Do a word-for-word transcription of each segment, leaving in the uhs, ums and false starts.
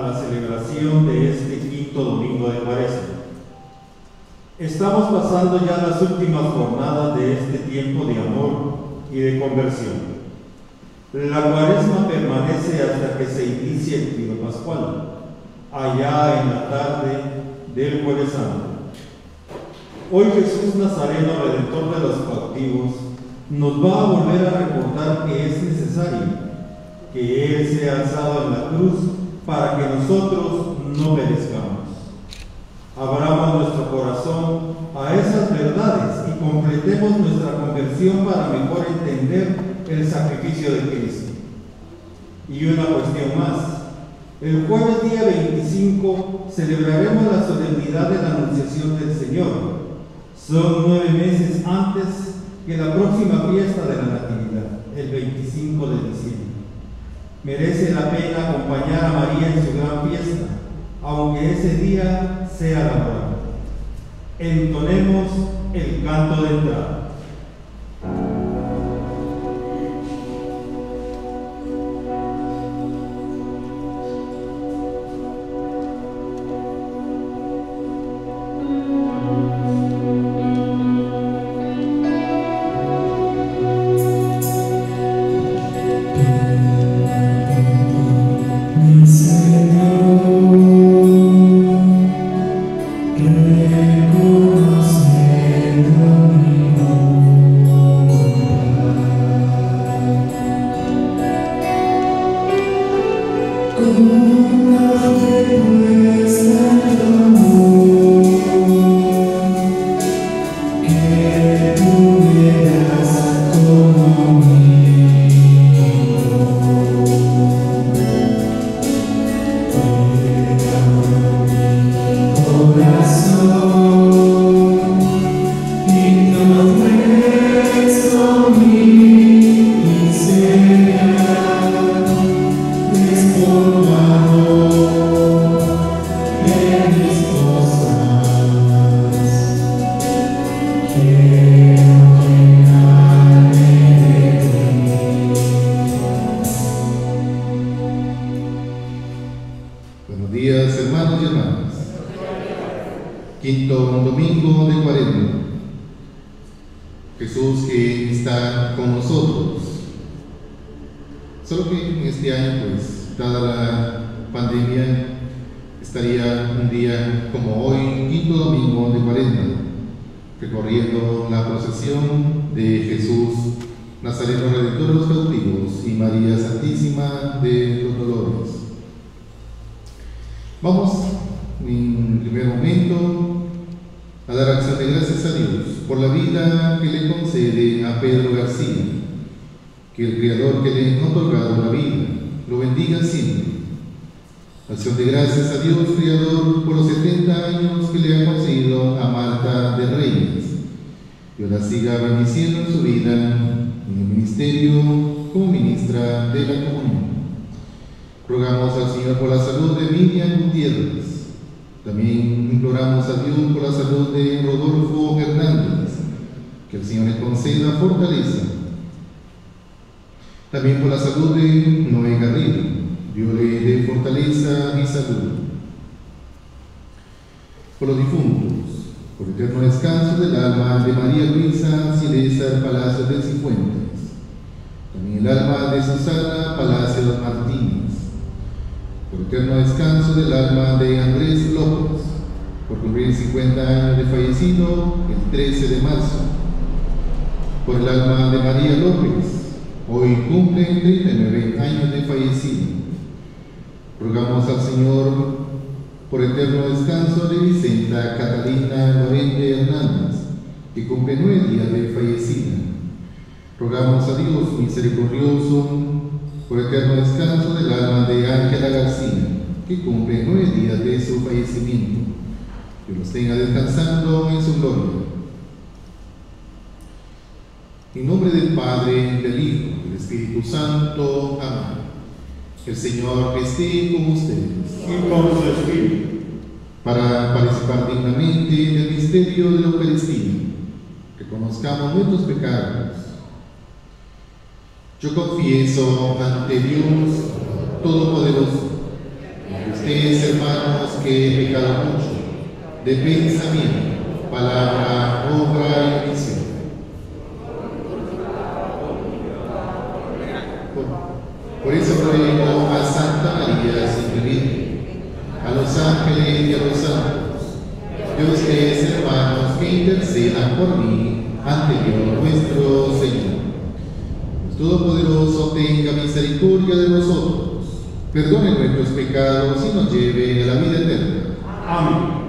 la celebración de este quinto domingo de Cuaresma. Estamos pasando ya las últimas jornadas de este tiempo de amor y de conversión. La Cuaresma permanece hasta que se inicie el Trío Pascual, allá en la tarde del Jueves Santo. Hoy Jesús Nazareno, Redentor de los cautivos, nos va a volver a recordar que es necesario que Él sea alzado en la cruz para que nosotros no perezcamos. Abramos nuestro corazón a esas verdades y completemos nuestra conversión para mejor entender el sacrificio de Cristo. Y una cuestión más. El jueves día veinticinco celebraremos la solemnidad de la Anunciación del Señor. Son nueve meses antes que la próxima fiesta de la Natividad, el veinticinco de diciembre. Merece la pena acompañar a María en su gran fiesta, aunque ese día sea laboral. Entonemos el canto de entrada. En nombre del Padre, del Hijo y del Espíritu Santo. Amén. El Señor esté con ustedes. Y con su espíritu. Para participar dignamente del misterio de la Eucaristía, reconozcamos nuestros pecados. Yo confieso ante Dios Todopoderoso, ustedes, hermanos, que he pecado mucho, de pensamiento, palabra, obra y omisión. Por, por eso ruego a Santa María, siempre Virgen, a los ángeles y a los santos, y a ustedes, hermanos, que intercedan por mí ante Dios nuestro Señor. Dios Todopoderoso tenga misericordia de nosotros, perdone nuestros pecados y nos lleve a la vida eterna. Amén.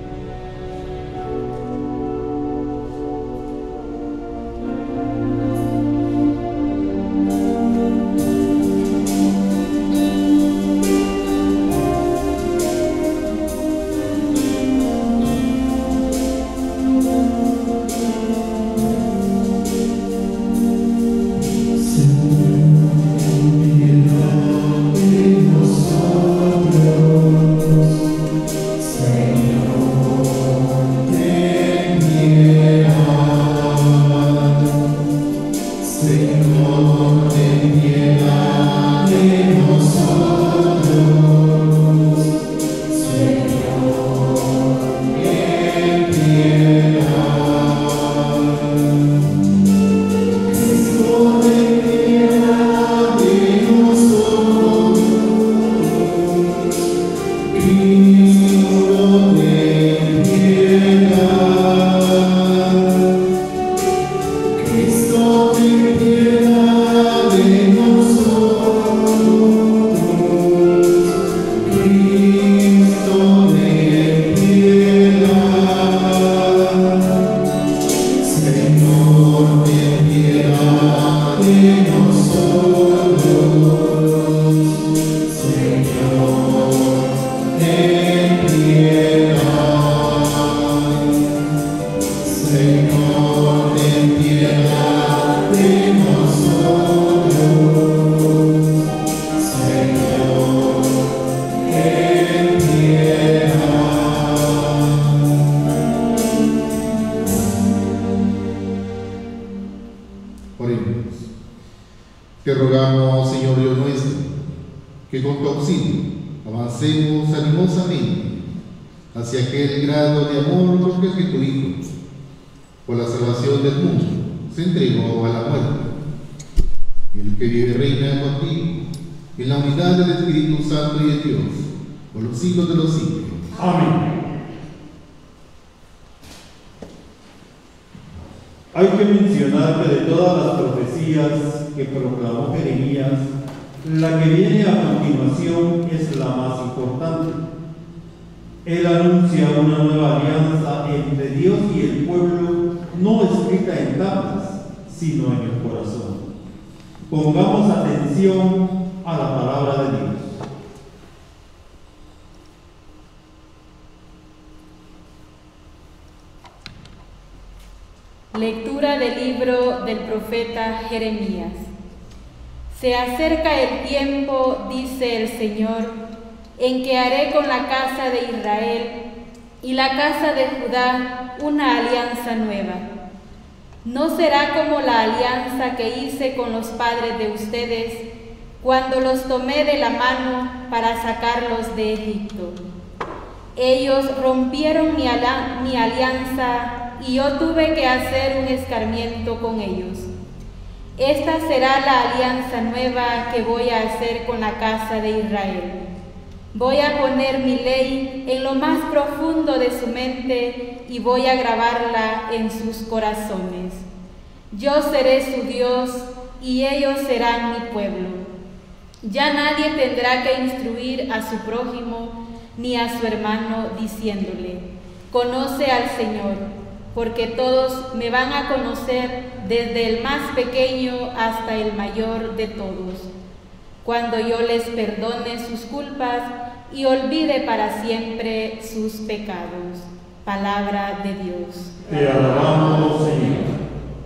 Te rogamos, Señor Dios nuestro, que con tu auxilio avancemos animosamente hacia aquel grado de amor con que tu Hijo, por la salvación del mundo, se entregó a la muerte. El que vive y reina contigo, en la unidad del Espíritu Santo y de Dios, por los siglos de los siglos. Amén. Hay que mencionar que de todas las profecías que proclamó Jeremías, la que viene a continuación es la más importante. Él anuncia una nueva alianza entre Dios y el pueblo, no escrita en tablas, sino en el corazón. Pongamos atención a la palabra de Dios. Lectura del libro del profeta Jeremías. Se acerca el tiempo, dice el Señor, en que haré con la casa de Israel y la casa de Judá una alianza nueva. No será como la alianza que hice con los padres de ustedes cuando los tomé de la mano para sacarlos de Egipto. Ellos rompieron mi, mi alianza y yo tuve que hacer un escarmiento con ellos. Esta será la alianza nueva que voy a hacer con la casa de Israel. Voy a poner mi ley en lo más profundo de su mente y voy a grabarla en sus corazones. Yo seré su Dios y ellos serán mi pueblo. Ya nadie tendrá que instruir a su prójimo ni a su hermano diciéndole: conoce al Señor, porque todos me van a conocer, desde el más pequeño hasta el mayor de todos, cuando yo les perdone sus culpas y olvide para siempre sus pecados. Palabra de Dios. Te alabamos, Señor.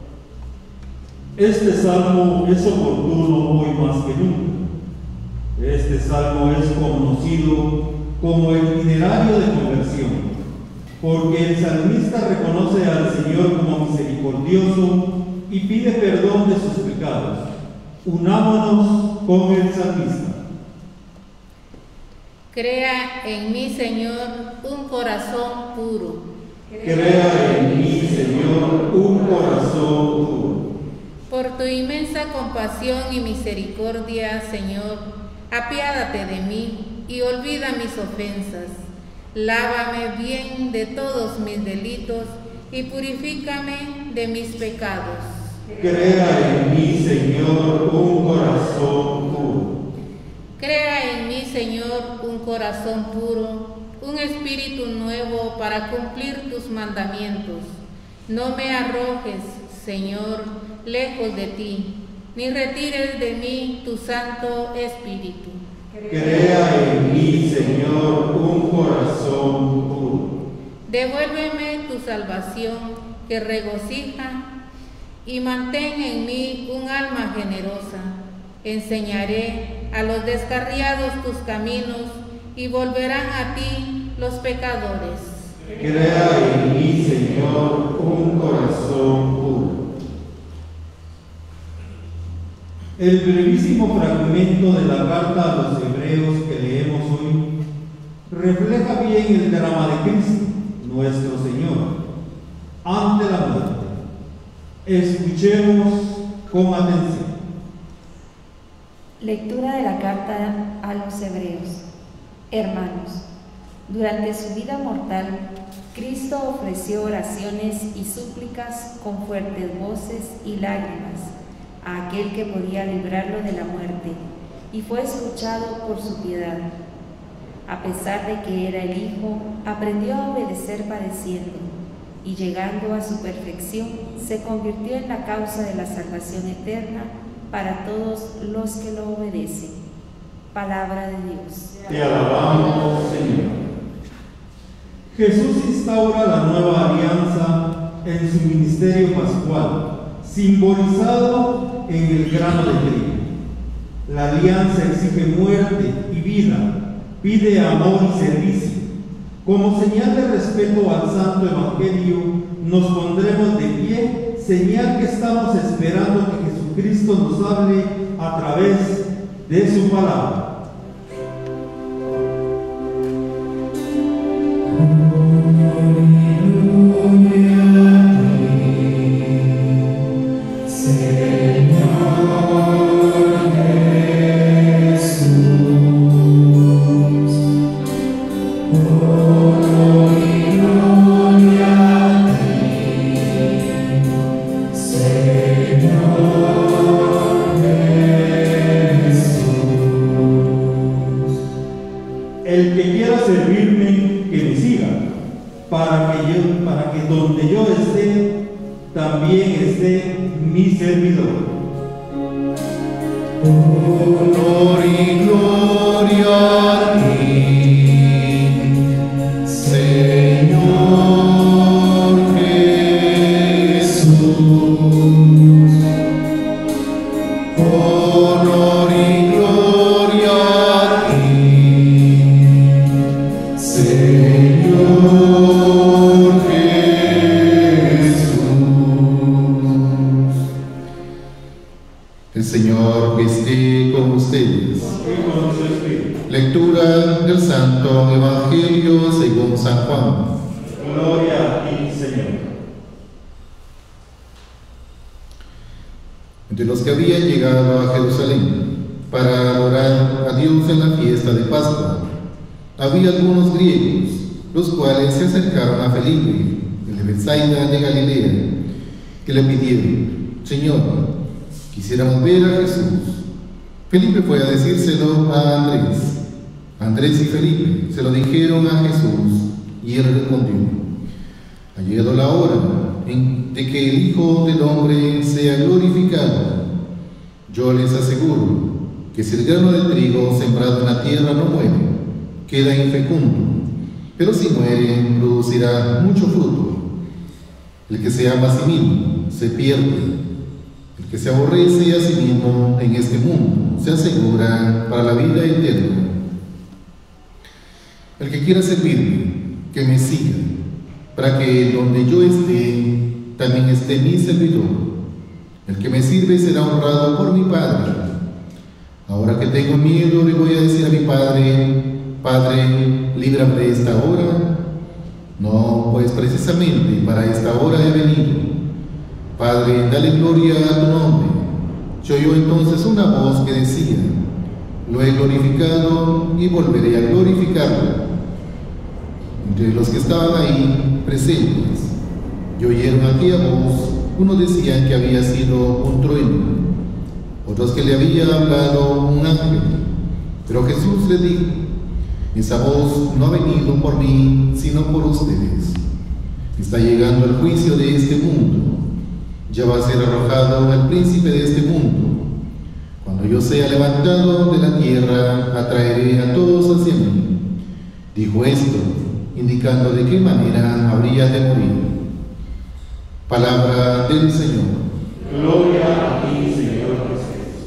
Este salmo es oportuno hoy más que nunca. Este salmo es conocido como el itinerario de conversión, porque el salmista reconoce al Señor como misericordioso y pide perdón de sus pecados. Unámonos con el salmista. Crea en mí, Señor, un corazón puro. Crea en mí, Señor, un corazón puro. Por tu inmensa compasión y misericordia, Señor, apiádate de mí y olvida mis ofensas. Lávame bien de todos mis delitos y purifícame de mis pecados. Crea en mí, Señor, un corazón puro. Crea en mí, Señor, un corazón puro, un espíritu nuevo para cumplir tus mandamientos. No me arrojes, Señor, lejos de ti, ni retires de mí tu Santo Espíritu. Crea en mí, Señor, un corazón puro. Devuélveme tu salvación que regocija y mantén en mí un alma generosa. Enseñaré a los descarriados tus caminos y volverán a ti los pecadores. Crea en mí, Señor, un corazón puro. El brevísimo fragmento de la carta a los hebreos que leemos hoy refleja bien el drama de Cristo, nuestro Señor, ante la muerte. Escuchemos con atención. Lectura de la carta a los hebreos. Hermanos, durante su vida mortal, Cristo ofreció oraciones y súplicas con fuertes voces y lágrimas a aquel que podía librarlo de la muerte, y fue escuchado por su piedad. A pesar de que era el Hijo, aprendió a obedecer padeciendo, y llegando a su perfección, se convirtió en la causa de la salvación eterna para todos los que lo obedecen. Palabra de Dios. Te alabamos, Señor. Jesús instaura la nueva alianza en su ministerio pascual, simbolizado en el grano de trigo. La alianza exige muerte y vida, pide amor y servicio. Como señal de respeto al Santo Evangelio, nos pondremos de pie, señal que estamos esperando que Jesucristo nos hable a través de su palabra. El que quiera servirme, que me siga, para que yo, para que donde yo esté, también esté mi servidor. Honor y gloria a ti, Señor Jesús. Honor y gloria a ti, Señor Jesús. El Señor esté con ustedes. Y con su espíritu. Lectura del Santo Evangelio según San Juan. Gloria a ti, Señor. Entre los que habían llegado a Jerusalén para adorar a Dios en la fiesta de Pascua, había algunos griegos, los cuales se acercaron a Felipe, el de Betsaida de Galilea, que le pidieron: Señor, quisiéramos ver a Jesús. Felipe fue a decírselo a Andrés. Andrés y Felipe se lo dijeron a Jesús, y él respondió: ha llegado la hora en de que el Hijo del Hombre sea glorificado. Yo les aseguro que si el grano de trigo sembrado en la tierra no muere, queda infecundo, pero si muere, producirá mucho fruto. El que se ama a sí mismo se pierde. El que se aborrece a sí mismo en este mundo se asegura para la vida eterna. El que quiera servirme, que me siga, para que donde yo esté, también esté mi servidor. El que me sirve será honrado por mi Padre. Ahora que tengo miedo, le voy a decir a mi Padre: Padre, líbrame de esta hora. No, pues precisamente para esta hora he venido. Padre, dale gloria a tu nombre. Se oyó entonces una voz que decía: lo he glorificado y volveré a glorificarlo. Entre los que estaban ahí presentes y oyeron aquella voz, unos decían que había sido un trueno, otros que le había hablado un ángel. Pero Jesús le dijo: esa voz no ha venido por mí, sino por ustedes. Está llegando el juicio de este mundo. Ya va a ser arrojado el príncipe de este mundo. Cuando yo sea levantado de la tierra, atraeré a todos hacia mí. Dijo esto, indicando de qué manera habría de morir. Palabra del Señor. Gloria a ti, Señor Jesús.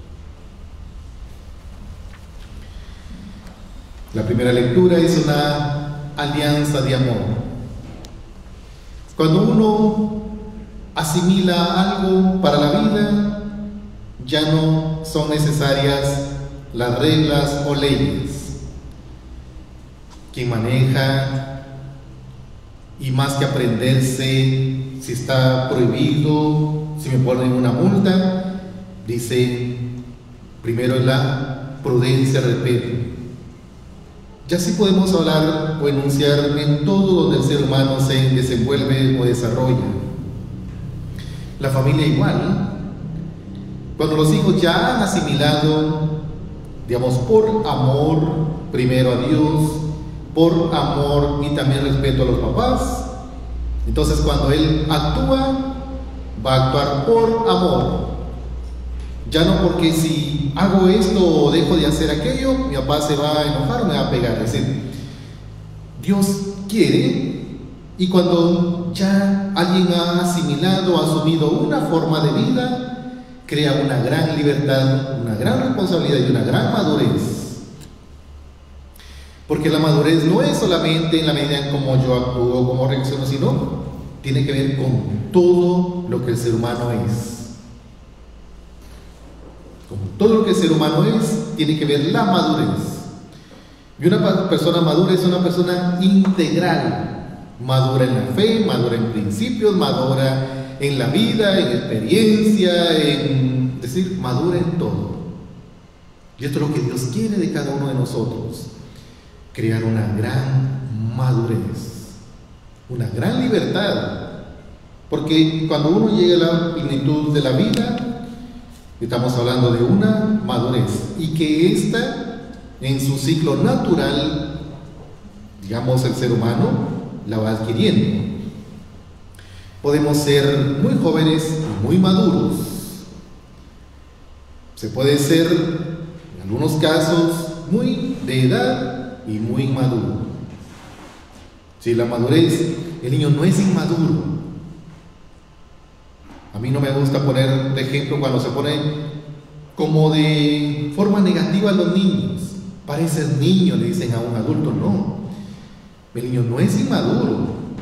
La primera lectura es una alianza de amor. Cuando uno asimila algo para la vida, ya no son necesarias las reglas o leyes. Quien maneja, y más que aprenderse si está prohibido, si me ponen una multa, dice primero la prudencia, respeto. Ya sí podemos hablar o enunciar en todo donde el ser humano se desenvuelve o desarrolla. La familia igual. Cuando los hijos ya han asimilado, digamos, por amor primero a Dios, por amor y también respeto a los papás, entonces cuando él actúa, va a actuar por amor. Ya no porque si hago esto o dejo de hacer aquello, mi papá se va a enojar o me va a pegar. Es decir, Dios quiere, y cuando ya alguien ha asimilado, ha asumido una forma de vida, crea una gran libertad, una gran responsabilidad y una gran madurez. Porque la madurez no es solamente en la medida en cómo yo actúo, cómo reacciono, sino tiene que ver con todo lo que el ser humano es. Con todo lo que el ser humano es, tiene que ver la madurez. Y una persona madura es una persona integral, madura en la fe, madura en principios, madura en la vida, en experiencia, en, es decir, madura en todo. Y esto es lo que Dios quiere de cada uno de nosotros: crear una gran madurez, una gran libertad. Porque cuando uno llega a la plenitud de la vida, estamos hablando de una madurez, y que ésta, en su ciclo natural, digamos, el ser humano la va adquiriendo. Podemos ser muy jóvenes y muy maduros. Se puede ser, en algunos casos, muy de edad y muy maduro. Si la madurez, el niño no es inmaduro. A mí no me gusta poner de ejemplo cuando se pone como de forma negativa a los niños. Pareces niño, le dicen a un adulto. No, el niño no es inmaduro.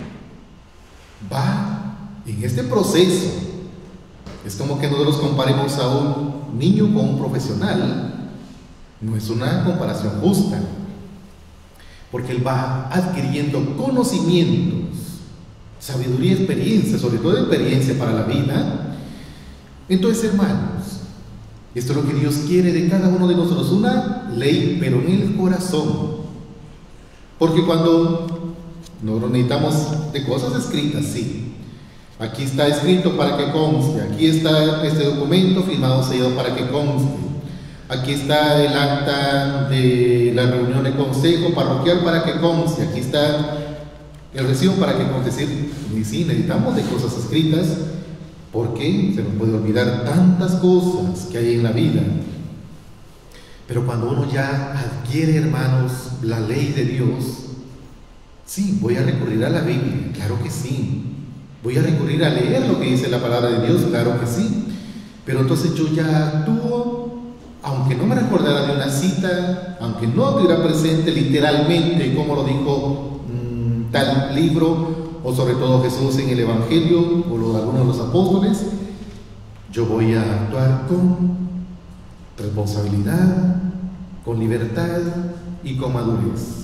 Va en este proceso. Es como que nosotros comparemos a un niño con un profesional. No es una comparación justa, porque él va adquiriendo conocimientos, sabiduría, experiencia, sobre todo experiencia para la vida. Entonces, hermanos, esto es lo que Dios quiere de cada uno de nosotros, una ley, pero en el corazón. Porque cuando nosotros necesitamos de cosas escritas, sí, aquí está escrito para que conste, aquí está este documento firmado, sellado para que conste, aquí está el acta de la reunión de consejo parroquial para que conste, aquí está el recibo para que conste. Decir, y sí, necesitamos de cosas escritas, porque se nos puede olvidar tantas cosas que hay en la vida. Pero cuando uno ya adquiere, hermanos, la ley de Dios, sí, voy a recurrir a la Biblia, claro que sí. Voy a recurrir a leer lo que dice la palabra de Dios, claro que sí. Pero entonces yo ya actúo, aunque no me recordara de una cita, aunque no estuviera presente literalmente como lo dijo mmm, tal libro, o sobre todo Jesús en el Evangelio, o lo, algunos de los apóstoles, yo voy a actuar con responsabilidad, con libertad, y con madurez.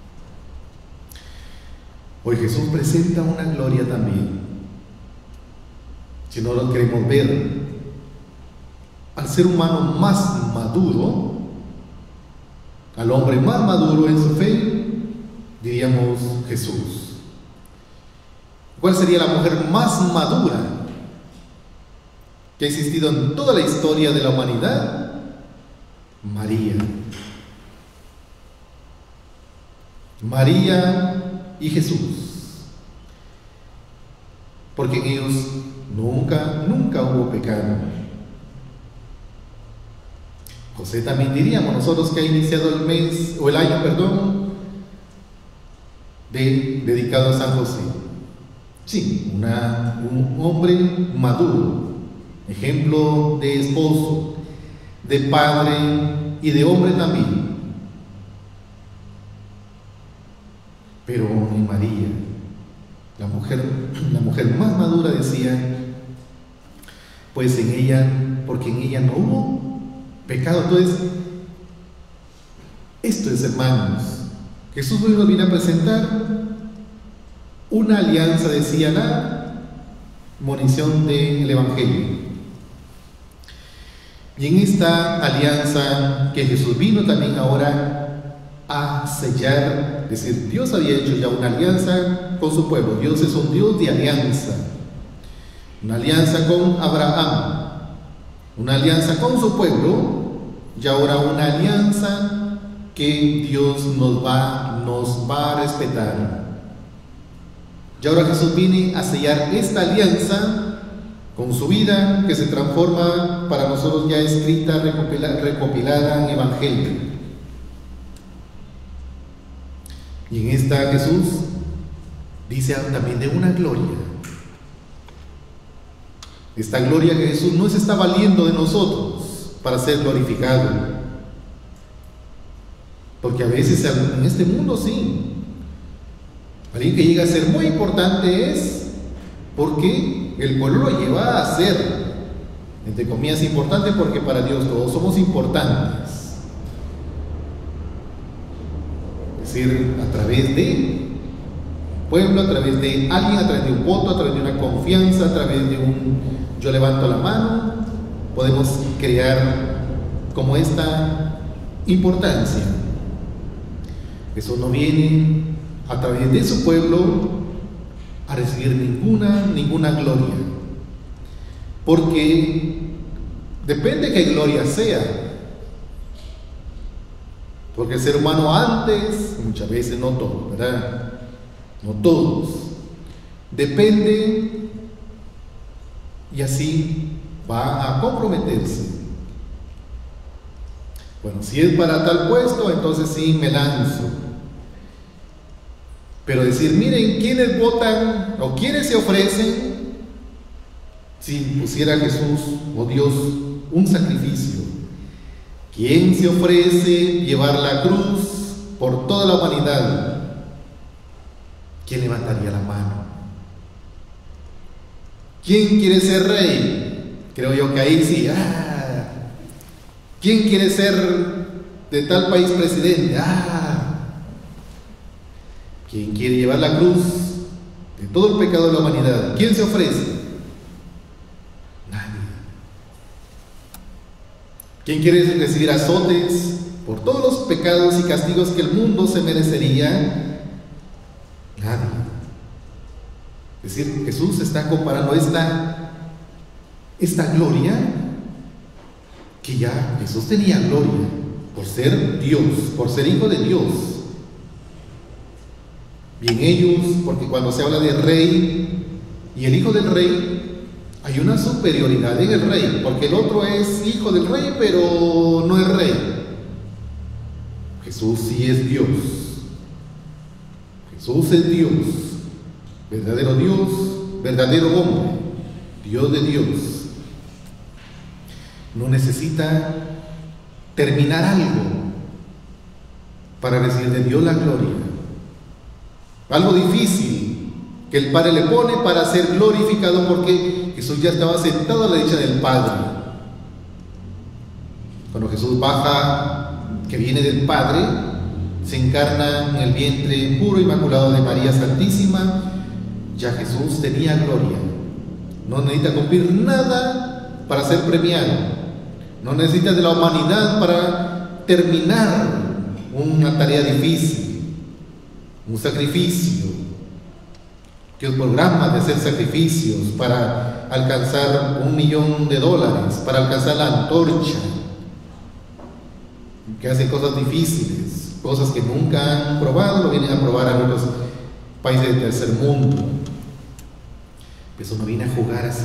Hoy Jesús presenta una gloria también. Si no lo queremos ver, al ser humano más maduro, al hombre más maduro en su fe, diríamos Jesús. ¿Cuál sería la mujer más madura que ha existido en toda la historia de la humanidad? María. María y Jesús. Porque en ellos nunca, nunca hubo pecado. José también diríamos nosotros que ha iniciado el mes, o el año, perdón, de, dedicado a San José. Sí, una, un hombre maduro, ejemplo de esposo, de padre y de hombre también. Pero en María, la mujer, la mujer más madura, decía, pues en ella, porque en ella no hubo pecado. Entonces, esto es, hermanos, Jesús nos viene a presentar una alianza, decía la monición del Evangelio. Y en esta alianza que Jesús vino también ahora a sellar, es decir, Dios había hecho ya una alianza con su pueblo. Dios es un Dios de alianza. Una alianza con Abraham, una alianza con su pueblo, y ahora una alianza que Dios nos va, nos va a respetar. Y ahora Jesús viene a sellar esta alianza con su vida, que se transforma para nosotros ya escrita, recopilada, recopilada en Evangelio. Y en esta Jesús dice también de una gloria. Esta gloria que Jesús no se está valiendo de nosotros para ser glorificado. Porque a veces en este mundo sí, alguien que llega a ser muy importante es porque el pueblo lo lleva a ser, entre comillas, importante, porque para Dios todos somos importantes. Es decir, a través de pueblo, a través de alguien, a través de un voto, a través de una confianza, a través de un yo levanto la mano, podemos crear como esta importancia. Eso no viene a través de su pueblo a recibir ninguna, ninguna gloria, porque depende qué gloria sea, porque el ser humano antes, muchas veces, no todos, ¿verdad? No todos, depende, y así va a comprometerse. Bueno, si es para tal puesto, entonces sí me lanzo. Pero decir, miren, ¿quiénes votan o quiénes se ofrecen? Si pusiera Jesús o Dios un sacrificio, ¿quién se ofrece llevar la cruz por toda la humanidad? ¿Quién levantaría la mano? ¿Quién quiere ser rey? Creo yo que ahí sí. Ah. ¿Quién quiere ser de tal país presidente? Ah. ¿Quién quiere llevar la cruz de todo el pecado de la humanidad? ¿Quién se ofrece? Nadie. ¿Quién quiere recibir azotes por todos los pecados y castigos que el mundo se merecería? Nadie. Es decir, Jesús está comparando esta, esta gloria, que ya Jesús tenía gloria por ser Dios, por ser hijo de Dios. Bien ellos, porque cuando se habla de rey y el hijo del rey, hay una superioridad en el rey, porque el otro es hijo del rey, pero no es rey. Jesús sí es Dios. Jesús es Dios, verdadero Dios, verdadero hombre, Dios de Dios. No necesita terminar algo para recibir de Dios la gloria. Algo difícil que el Padre le pone para ser glorificado, porque Jesús ya estaba sentado a la derecha del Padre. Cuando Jesús baja, que viene del Padre, se encarna en el vientre puro e inmaculado de María Santísima, ya Jesús tenía gloria. No necesita cumplir nada para ser premiado. No necesita de la humanidad para terminar una tarea difícil, un sacrificio. Que el programa de hacer sacrificios para alcanzar un millón de dólares, para alcanzar la antorcha, que hacen cosas difíciles, cosas que nunca han probado, lo vienen a probar a otros países del tercer mundo. Eso no viene a jugar así.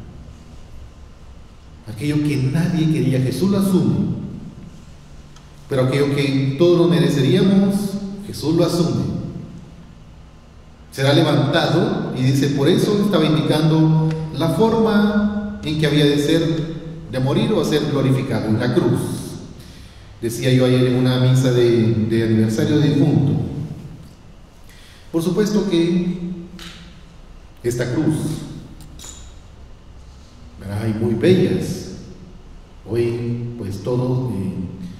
Aquello que nadie quería, Jesús lo asume. Pero aquello que todos lo mereceríamos, Jesús lo asume. Será levantado, y dice, por eso estaba indicando la forma en que había de ser, de morir o ser glorificado, en la cruz. Decía yo ayer en una misa de, de aniversario de difunto. Por supuesto que esta cruz, ¿verdad?, hay muy bellas. Hoy pues todos eh,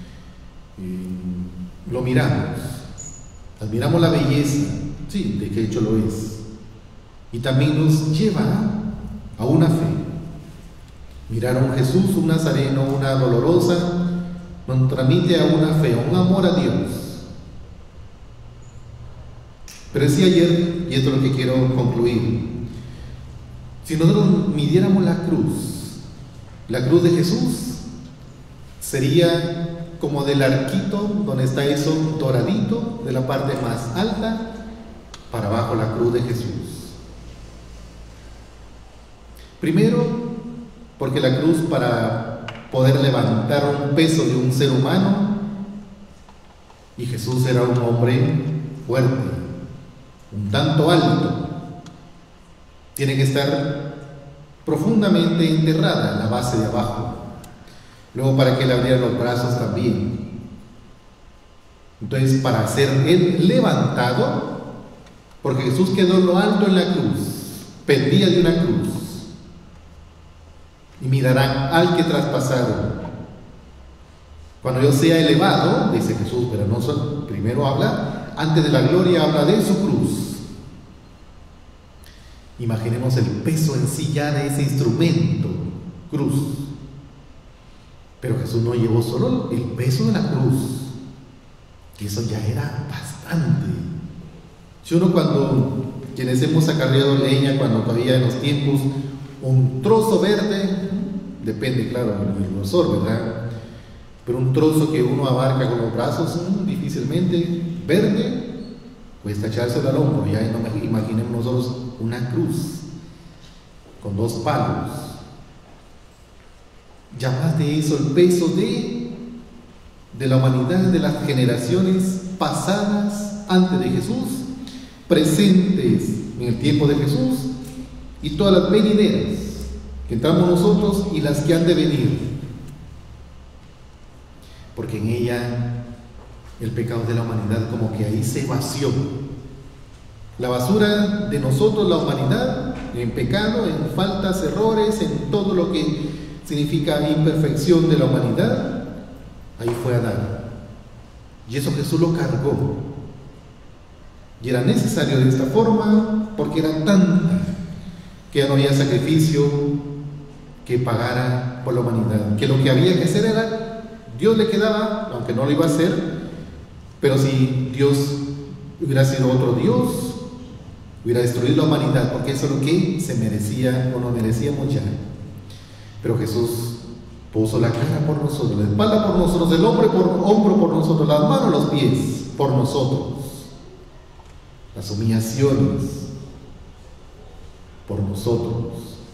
eh, lo miramos, admiramos la belleza, sí, de que hecho lo es, y también nos lleva a una fe. Mirar a un Jesús, un nazareno, una dolorosa, nos transmite a una fe, a un amor a Dios. Pero decía ayer, y esto es lo que quiero concluir, si nosotros midiéramos la cruz, la cruz de Jesús sería como del arquito donde está eso doradito, de la parte más alta para abajo, la cruz de Jesús. Primero, porque la cruz, para poder levantar un peso de un ser humano, y Jesús era un hombre fuerte, un tanto alto, tiene que estar profundamente enterrada en la base de abajo. Luego, para que él abriera los brazos también. Entonces, para ser él levantado, porque Jesús quedó en lo alto en la cruz, pendía de una cruz, y mirarán al que traspasaron. Cuando yo sea elevado, dice Jesús, pero no solo, primero habla, antes de la gloria habla de su cruz. Imaginemos el peso en sí ya de ese instrumento, cruz. Pero Jesús no llevó solo el peso de la cruz, que eso ya era bastante. Si uno, cuando quienes hemos acarreado leña, cuando todavía en los tiempos, un trozo verde, depende claro del grosor, ¿verdad? Pero un trozo que uno abarca con los brazos, difícilmente, verde, cuesta echárselo al hombro. Ya no imaginemos nosotros una cruz con dos palos. Ya más de eso, el peso de, de la humanidad, de las generaciones pasadas antes de Jesús, presentes en el tiempo de Jesús, y todas las venideras que entramos nosotros y las que han de venir, porque en ella el pecado de la humanidad como que ahí se vació. La basura de nosotros, la humanidad, en pecado, en faltas, errores, en todo lo que significa imperfección de la humanidad, ahí fue Adán. Y eso Jesús lo cargó. Y era necesario de esta forma, porque era tanta que ya no había sacrificio que pagara por la humanidad. Que lo que había que hacer era, Dios le quedaba, aunque no lo iba a hacer, pero si Dios hubiera sido otro Dios, hubiera destruido la humanidad, porque eso es lo que se merecía o no merecíamos ya. Pero Jesús puso la cara por nosotros, la espalda por nosotros, el hombro por, hombro por nosotros, las manos, los pies por nosotros, las humillaciones por nosotros.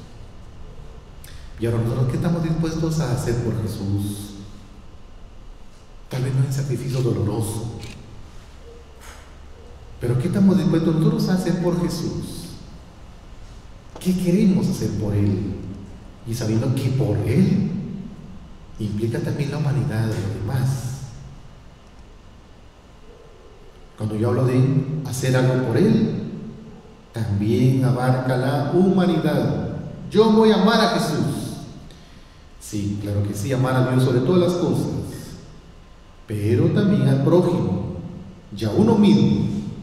Y ahora nosotros, ¿qué estamos dispuestos a hacer por Jesús? Tal vez no es un sacrificio doloroso, pero ¿qué estamos dispuestos nosotros a hacer por Jesús? ¿Qué queremos hacer por Él? Y sabiendo que por Él implica también la humanidad de los demás. Cuando yo hablo de hacer algo por Él, también abarca la humanidad. Yo voy a amar a Jesús. Sí, claro que sí, amar a Dios sobre todas las cosas, pero también al prójimo. ya uno mismo.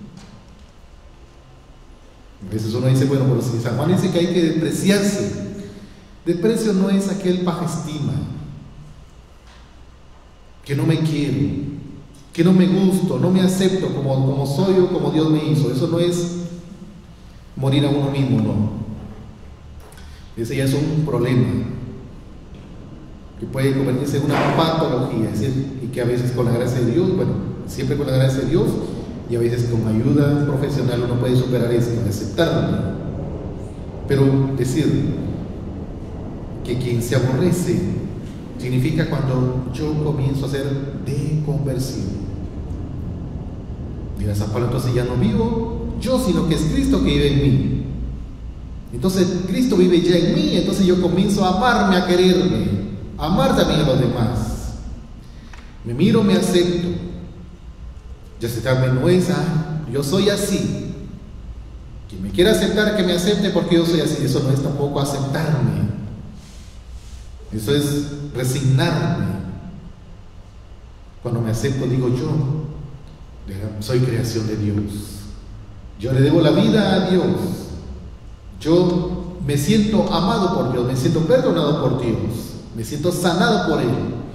A veces uno dice, bueno, pero si San Juan dice que hay que despreciarse, desprecio no es aquel baja estima, que no me quiero, que no me gusto, no me acepto como, como soy o como Dios me hizo. Eso no es morir a uno mismo, no. Ese ya es un problema que puede convertirse en una patología, es decir, y que a veces con la gracia de Dios, bueno, siempre con la gracia de Dios, y a veces con ayuda profesional uno puede superar esto, aceptarlo. Pero decir que quien se aborrece significa cuando yo comienzo a hacer de conversión. Mira, San Pablo, entonces ya no vivo yo, sino que es Cristo que vive en mí. Entonces Cristo vive ya en mí, entonces yo comienzo a amarme, a quererme, a amar también a los demás. Me miro, me acepto. Y aceptarme no es, ah, yo soy así. Quien me quiera aceptar, que me acepte porque yo soy así. Eso no es tampoco aceptarme. Eso es resignarme. Cuando me acepto, digo yo, soy creación de Dios. Yo le debo la vida a Dios. Yo me siento amado por Dios, me siento perdonado por Dios, me siento sanado por Él.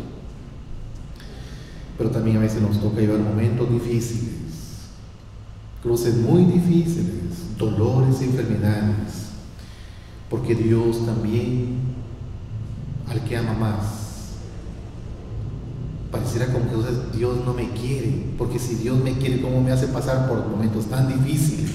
Pero también a veces nos toca llevar momentos difíciles, cruces muy difíciles, dolores, enfermedades, porque Dios también, al que ama más, pareciera como que Dios no me quiere, porque si Dios me quiere, ¿cómo me hace pasar por momentos tan difíciles?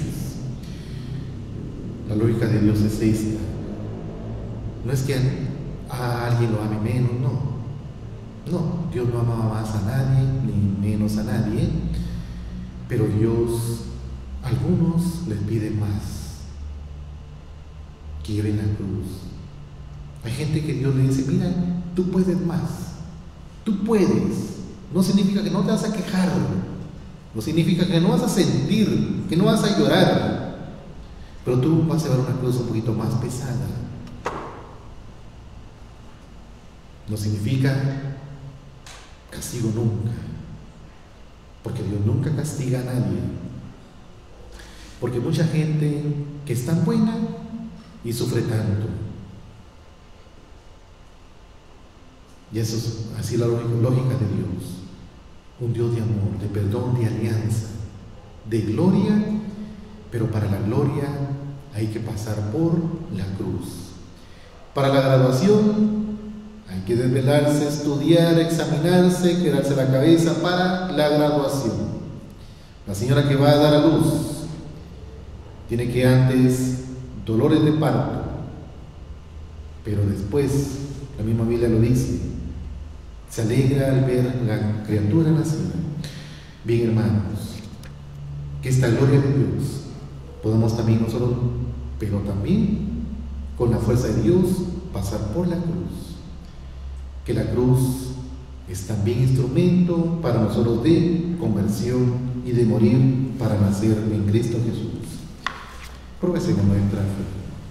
La lógica de Dios es esta. No es que a alguien lo ame menos, no. No, Dios no ama más a nadie, ni menos a nadie, pero Dios a algunos les pide más, que lleven la cruz. Hay gente que Dios le dice, mira, tú puedes más, tú puedes. No significa que no te vas a quejar, no significa que no vas a sentir, que no vas a llorar, pero tú vas a llevar una cruz un poquito más pesada. No significa castigo nunca, porque Dios nunca castiga a nadie, porque mucha gente que es tan buena y sufre tanto, y eso es así la lógica de Dios, un Dios de amor, de perdón, de alianza, de gloria, pero para la gloria hay que pasar por la cruz. Para la graduación hay que desvelarse, estudiar, examinarse, quedarse la cabeza para la graduación. La señora que va a dar a luz tiene que antes dolores de parto, pero después, la misma Biblia lo dice, se alegra al ver la criatura nacida. Bien, hermanos, que esta gloria de Dios podamos también nosotros, pero también con la fuerza de Dios, pasar por la cruz. Que la cruz es también instrumento para nosotros de conversión y de morir para nacer en Cristo Jesús. Profesemos nuestra fe.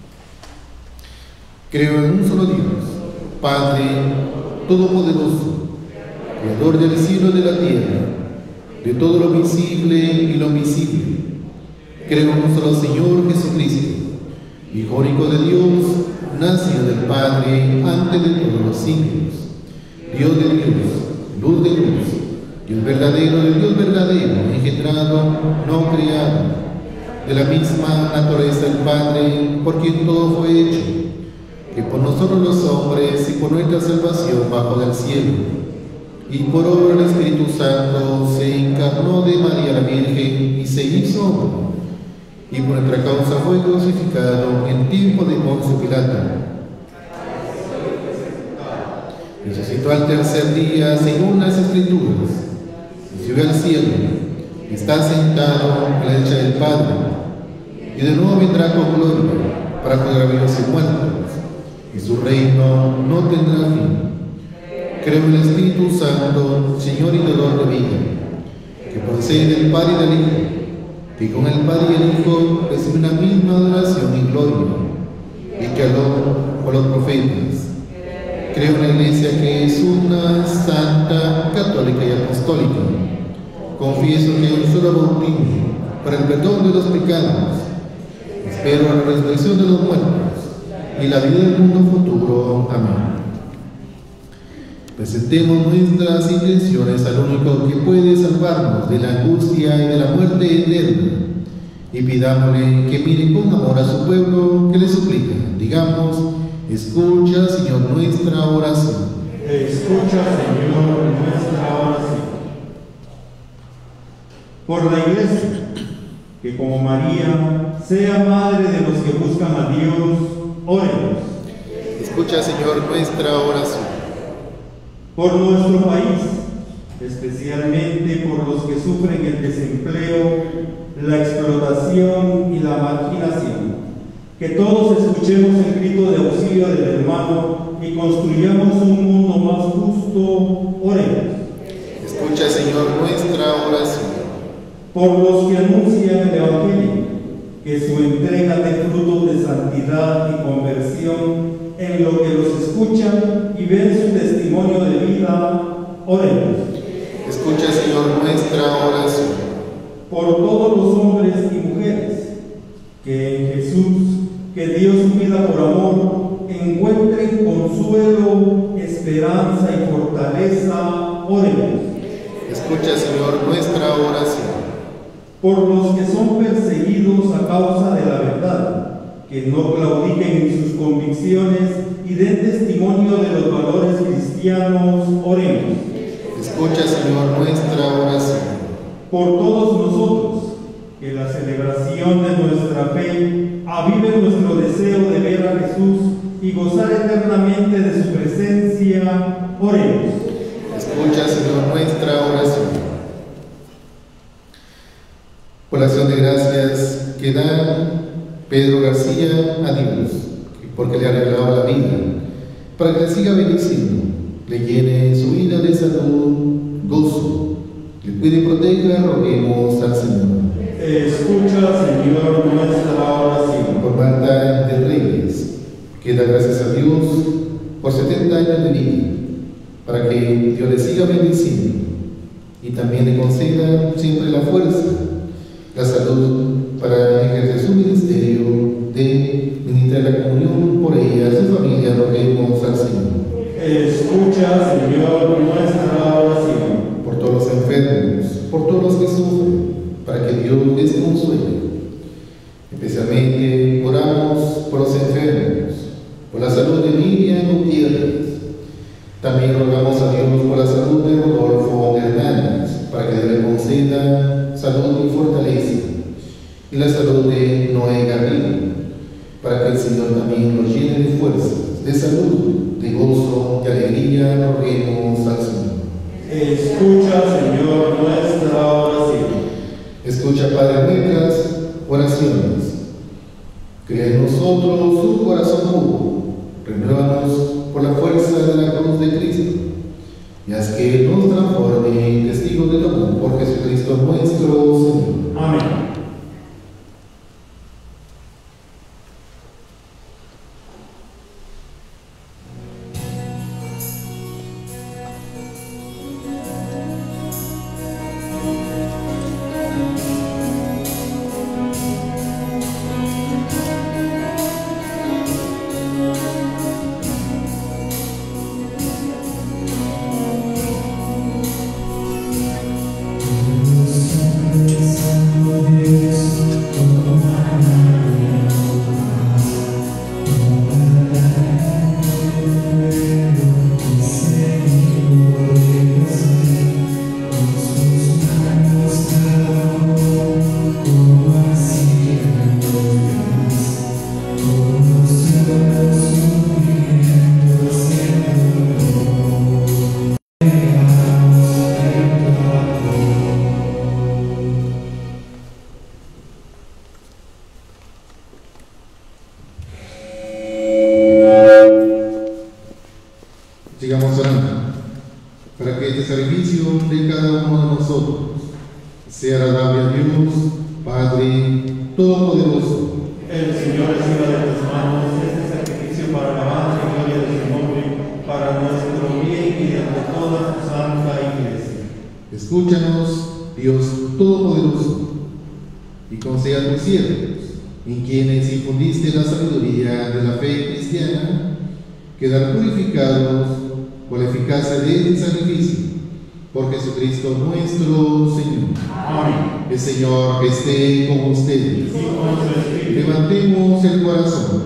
Creo en un solo Dios, Padre Todopoderoso, Creador del cielo y de la tierra, de todo lo visible y lo invisible. Creo en un solo Señor Jesucristo, Hijo único de Dios, nacido del Padre antes de todos los siglos, Dios de Dios, luz de luz, Dios verdadero de Dios verdadero, engendrado, no creado, de la misma naturaleza del Padre, por quien todo fue hecho, que por nosotros los hombres y por nuestra salvación bajo del cielo, y por obra del Espíritu Santo se encarnó de María la Virgen y se hizo hombre, y por nuestra causa fue crucificado en tiempo de Poncio Pilato. Resucitó al tercer día según las Escrituras, y subió al cielo, y está sentado a la derecha del Padre, y de nuevo vendrá con gloria para juzgar vivos y muertos, y su reino no tendrá fin. Creo en el Espíritu Santo, Señor y Dador de vida, que procede del Padre y del Hijo, que con el Padre y el Hijo recibe una misma adoración y gloria, y que habló con los profetas. Creo en la Iglesia que es una, santa, católica y apostólica. confieso que un solo bautismo para el perdón de los pecados. Espero a la resurrección de los muertos y la vida del mundo futuro. Amén. Presentemos nuestras intenciones al único que puede salvarnos de la angustia y de la muerte eterna, y pidámosle que mire con amor a su pueblo que le suplica. Digamos: escucha, Señor, nuestra oración. Escucha, Señor, nuestra oración. Por la Iglesia, que como María sea madre de los que buscan a Dios, oremos. Escucha, Señor, nuestra oración. Por nuestro país, especialmente por los que sufren el desempleo, la explotación y la marginación. Que todos escuchemos el grito de auxilio del hermano y construyamos un mundo más justo. Oremos. Escucha, Señor, nuestra oración. Por los que anuncian el Evangelio, que su entrega dé frutos de santidad y conversión en lo que los escuchan y ven su testimonio de vida. Oremos. Escucha, Señor, nuestra oración. Por todos los hombres y mujeres que en Jesús, que dio su vida por amor, encuentren consuelo, esperanza y fortaleza. Oremos. Escucha, Señor, nuestra oración. Por los que son perseguidos a causa de la verdad, que no claudiquen en sus convicciones y den testimonio de los valores cristianos. Oremos. Escucha, Señor, nuestra oración. Por todos nosotros, que la celebración de nuestra fe avive nuestro deseo de ver a Jesús y gozar eternamente de su presencia. Oremos. Escucha, Señor, nuestra oración. Por la acción de gracias que da Pedro García a Dios, porque le ha regalado la vida, para que le siga bendiciendo, le llene su vida de salud, gozo, le cuide y proteja. Roguemos al Señor. Escucha, Señor, nuestra oración. Por Marta de Reyes, que da gracias a Dios por setenta años de vida, para que Dios le siga bendiciendo y también le conceda siempre la fuerza, la salud para ejercer su ministerio de ministrar la comunión. Por ella, su familia, roguemos al Señor. Escucha, Señor, nuestra oración. Por todos los enfermos, por todos los que sufren, para que Dios les consuele. Especialmente oramos por los enfermos, por la salud de Miriam Gutiérrez. También rogamos a Dios por la salud de Rodolfo Hernández, para que Dios le conceda salud y fortaleza. Y la salud de Noé Garrido, para que el Señor también nos llene de fuerzas, de salud, de gozo, de alegría. Roguemos al Señor. Escucha, Señor, nuestra oración. Escucha, Padre, nuestras oraciones. Crea en nosotros un corazón puro. Renuévanos por la fuerza de la cruz de Cristo, y haz que nos transforme en testigos de tu amor por Jesucristo nuestro Señor. Amén. Sigamos orando para que este servicio de cada uno de nosotros sea agradable a Dios, Padre Todopoderoso. El Señor reciba de tus manos este sacrificio para alabanza y gloria de su nombre, para nuestro bien y de toda su santa iglesia. Escúchanos, Dios Todopoderoso, y conceda a tus siervos, en quienes infundiste la sabiduría de la fe cristiana, quedar purificados por la eficacia de este sacrificio, por Jesucristo nuestro Señor. Amén. El Señor esté con ustedes. Levantemos el corazón.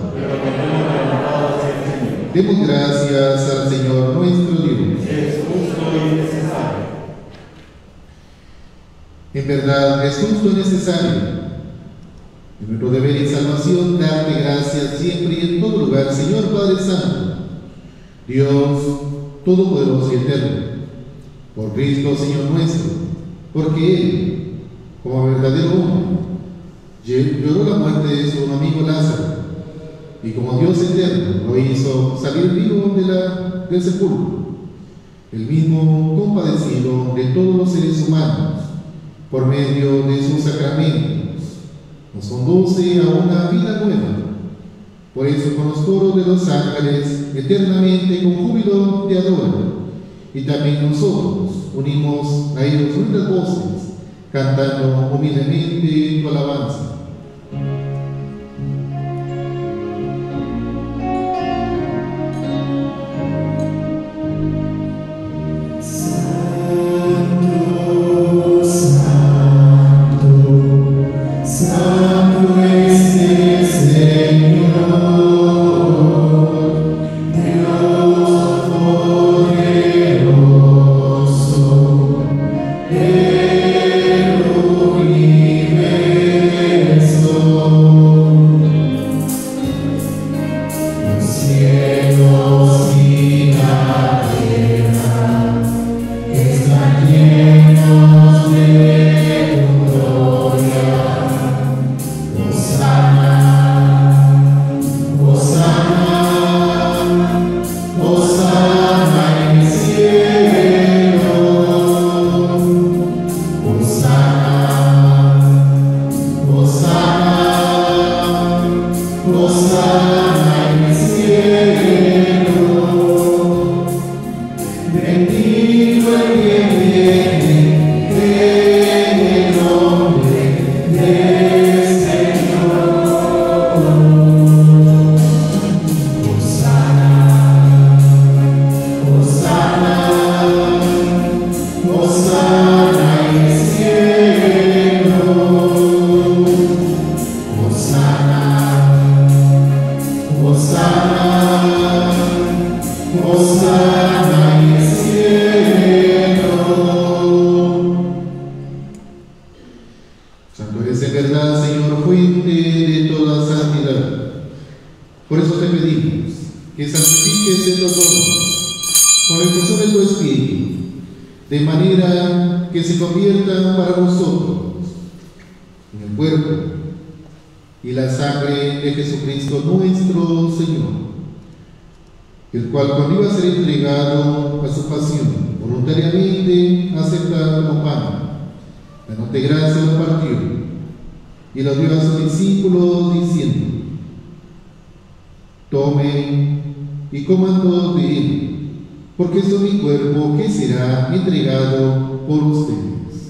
Demos gracias al Señor nuestro Dios. Es justo y necesario. En verdad es justo y necesario. En nuestro deber y salvación, darte gracias siempre y en todo lugar, Señor Padre Santo, Dios Todopoderoso y Eterno, por Cristo, Señor nuestro, porque Él, como verdadero hombre, lloró la muerte de su amigo Lázaro, y como Dios eterno lo hizo salir vivo de la, del sepulcro, el mismo compadecido de todos los seres humanos, por medio de sus sacramentos, nos conduce a una vida nueva. Por eso con los coros de los ángeles, eternamente con júbilo te adoran, y también nosotros unimos a ellos nuestras voces, cantando humildemente tu alabanza. Porque esto es mi cuerpo que será entregado por ustedes.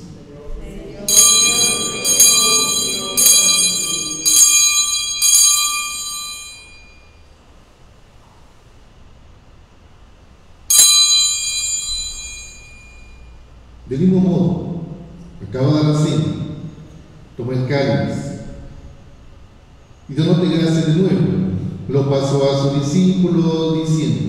Del mismo modo, acabada la cena, tomó el cáliz y dándote gracias de nuevo, lo pasó a sus discípulos diciendo: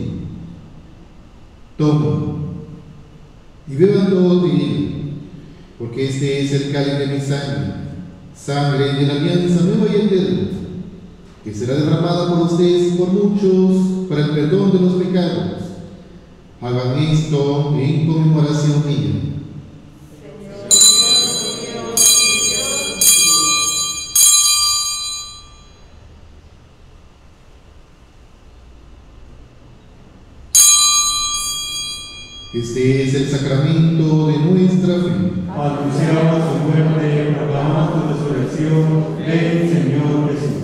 toma y beban todos de él, porque este es el cáliz de mi sangre, sangre de la alianza nueva y eterna, que será derramada por ustedes y por muchos para el perdón de los pecados. Hagan esto en conmemoración mía. Este es el sacramento de nuestra fe. Anunciamos tu muerte, proclamamos tu resurrección. Ven, Señor Jesús.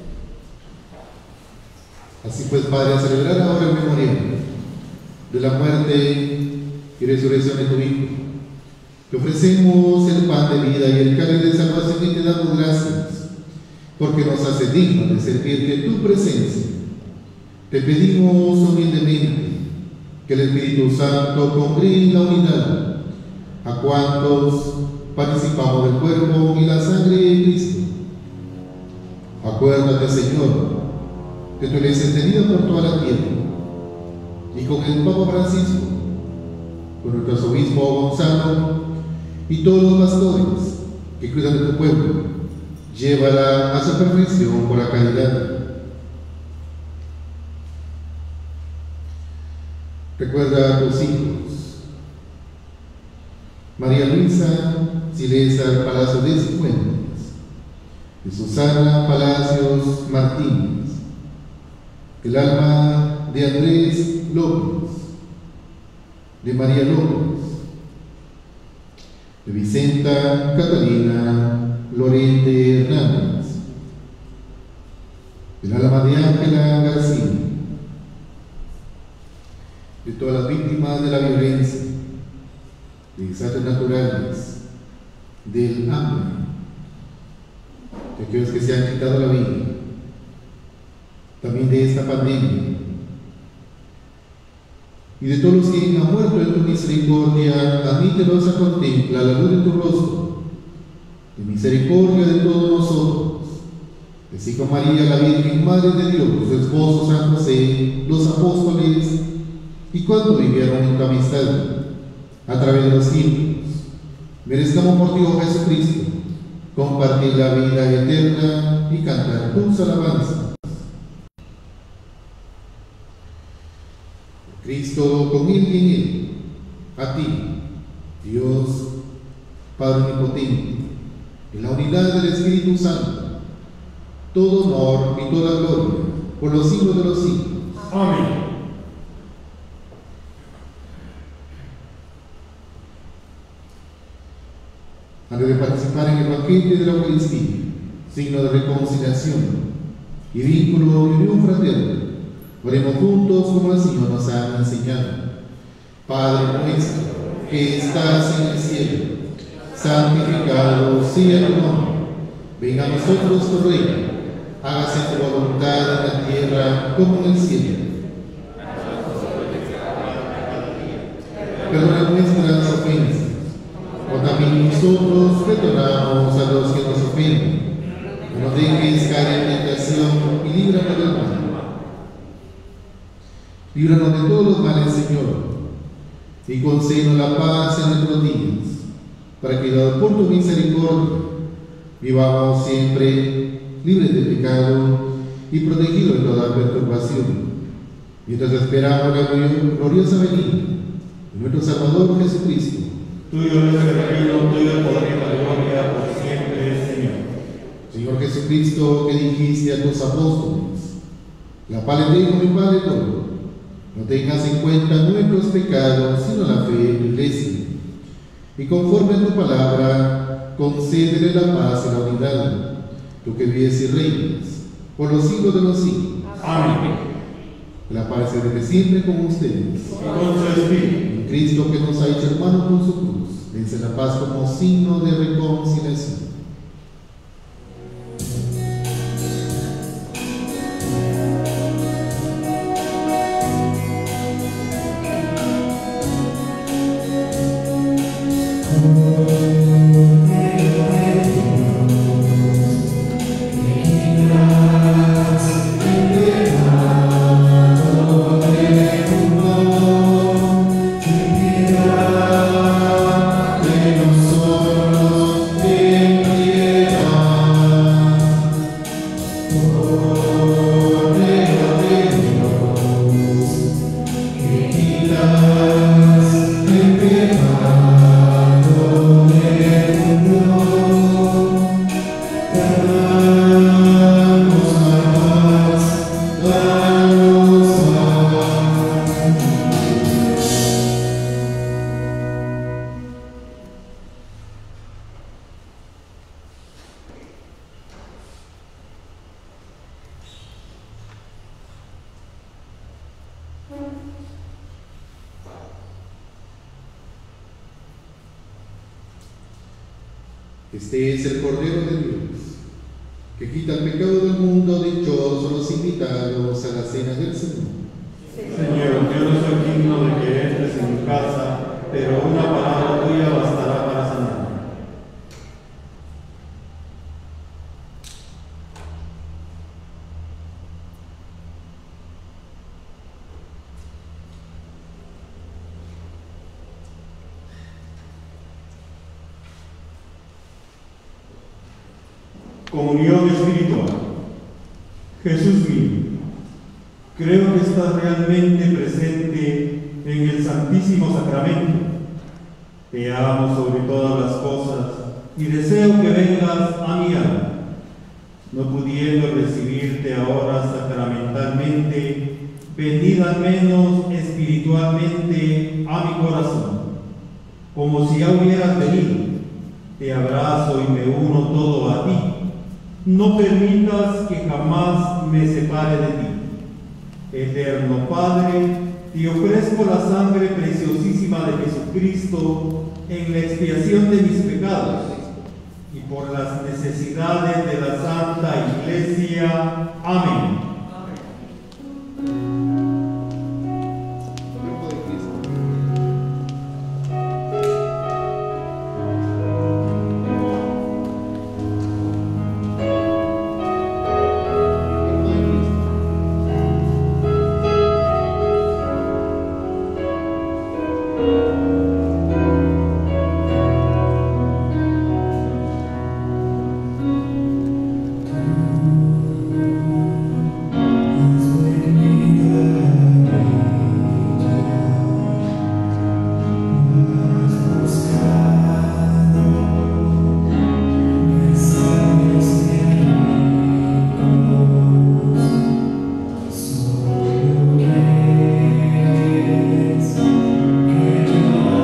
Así pues, Padre, a celebrar ahora el memorial de la muerte y resurrección de tu Hijo, Te ofrecemos el pan de vida y el cáliz de salvación y te damos gracias, porque nos hace dignos de servirte en tu presencia. Te pedimos humildemente que el Espíritu Santo congregue la unidad a cuantos participamos del cuerpo y la sangre de Cristo. Acuérdate, Señor, que tu iglesia es tenida por toda la tierra, y con el Papa Francisco, con nuestro arzobispo Gonzalo y todos los pastores que cuidan de tu pueblo, llévala a su perfección por la caridad. Recuerda a tus hijos, María Luisa Silesa Palacio de Cifuentes, de Susana Palacios Martínez, el alma de Andrés López, de María López, de Vicenta Catalina Lorente Hernández, el alma de Ángela García, de todas las víctimas de la violencia, de desastres naturales, del hambre, de aquellos que se han quitado la vida, también de esta pandemia, y de todos los que han muerto en tu misericordia, admítelos a contemplar la luz de tu rostro, de misericordia de todos nosotros, así como María, la Virgen Madre de Dios, su esposo San José, los apóstoles, y cuando vivieron en tu amistad, a través de los siglos, merezcamos por ti, oh Jesucristo, compartir la vida eterna y cantar tus alabanzas. Cristo, con él y en él, a ti, Dios, Padre omnipotente, en la unidad del Espíritu Santo, todo honor y toda gloria, por los siglos de los siglos. Amén. Antes de participar en el banquete de la Eucaristía, signo de reconciliación y vínculo y unión fraterna, oremos juntos como el Señor nos ha enseñado. Padre nuestro, que estás en el cielo, santificado sea tu nombre. Venga a nosotros tu reino, hágase tu voluntad en la tierra como en el cielo. Perdona nuestras ofensas, o también nosotros perdonamos a los que nos ofenden. No nos dejes caer en tentación y líbranos del mal. Líbranos de todos los males, Señor, y concédenos la paz en nuestros días, para que, dado por tu misericordia, vivamos siempre libres de pecado y protegidos de toda perturbación, mientras esperamos la gloriosa venida de nuestro Salvador Jesucristo. Tuyo es el reino, tuyo el poder y la gloria por siempre, Señor. Señor Jesucristo, que dijiste a tus apóstoles: la paz les dejo, mi Padre todo. No tengas en cuenta nuestros pecados, sino la fe de tu iglesia. Y conforme a tu palabra, concédele la paz y la unidad, tú que vives y reinas por los siglos de los siglos. Amén. Que la paz esté desde siempre con ustedes. Y con su espíritu. En Cristo, que nos ha hecho hermanos con su cruz, dense la paz como signo de reconciliación. Nosotros Este es el Cordero de Dios, que quita el pecado del mundo. Dichosos los invitados a la cena del Señor. Señor, yo no soy digno de que entres en mi casa, pero una palabra tuya bastará para sanar. Comunión espiritual. Jesús mío, creo que estás realmente presente en el Santísimo Sacramento. Te amo sobre todas las cosas y deseo que vengas a mi alma. No pudiendo recibirte ahora sacramentalmente, venid al menos espiritualmente a mi corazón, como si ya hubieras venido. Te abrazo y me uno todo a ti. No permitas que jamás me separe de ti. Eterno Padre, te ofrezco la sangre preciosísima de Jesucristo en la expiación de mis pecados y por las necesidades de la Santa Iglesia. Amén. Thank you.